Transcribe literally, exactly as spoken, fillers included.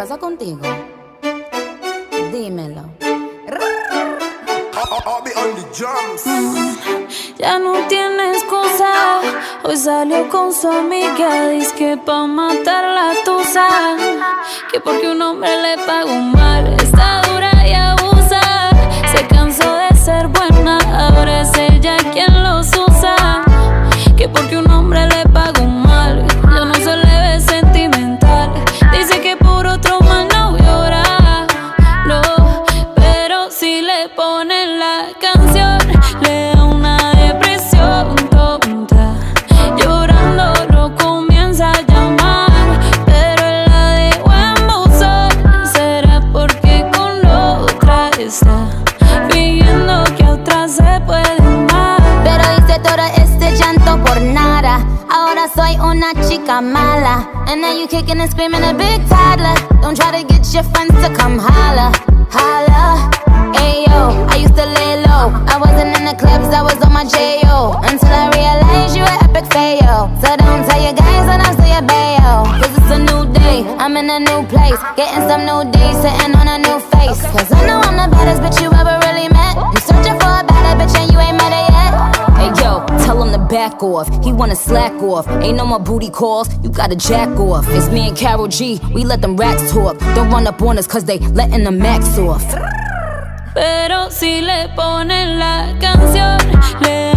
pasa contigo? Dímelo. Mm, ya no tiene excusa. Hoy salió con su amiga, dice pa' matar la tusa. Que porque un hombre le pagó mal, está dura y abusa. Se cansó de ser buena, ahora es ella quien los usa. Que porque un hombre le pagó mal, yo no se le ve sentimental. Dice que por otro mal no llora, no, pero si le ponen la canción le da una depresión tonta. Llorando lo comienza a llamar, pero él la dejó en buzón. Será porque con otra está fingiendo que a otra se puede amar. Pero hice todo este llanto por nada. Ahora soy una chica mala. And now you kicking and screaming a big toddler. Don't try to get your friends to come holla, holla. Ayo, I used to lay low. I wasn't in the clubs, I was on my J O. Until I realized you were epic fail. So don't tell your guys when I say a bail. Cause it's a new day, I'm in a new place. Getting some new days, sitting on a new face. Cause I know I'm the baddest bitch you ever really met. You searching for a better bitch and you ain't met her yet. Hey yo, tell him to back off. He wanna slack off. Ain't no more booty calls, you gotta jack off. It's me and Karol G, we let them racks talk. Don't run up on us cause they letting the max off. Pero si le ponen la canción le